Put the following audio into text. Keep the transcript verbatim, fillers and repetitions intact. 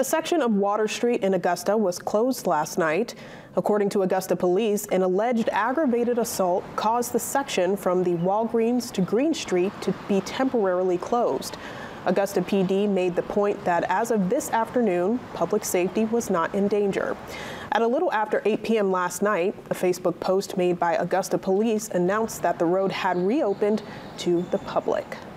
A section of Water Street in Augusta was closed last night. According to Augusta police, an alleged aggravated assault caused the section from the Walgreens to Green Street to be temporarily closed. Augusta P D made the point that as of this afternoon, public safety was not in danger. At a little after eight p m last night, a Facebook post made by Augusta police announced that the road had reopened to the public.